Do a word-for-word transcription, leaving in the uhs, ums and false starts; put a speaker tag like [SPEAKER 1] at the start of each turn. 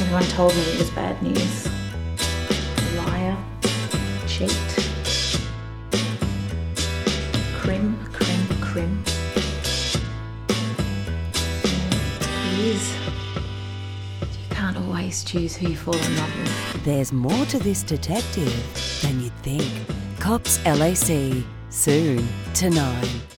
[SPEAKER 1] Everyone told me it was bad news. Liar, cheat, crim, crim, crim. He is. You can't always choose who you fall in love with.
[SPEAKER 2] There's more to this detective than you'd think. Cops L A C, soon to nine.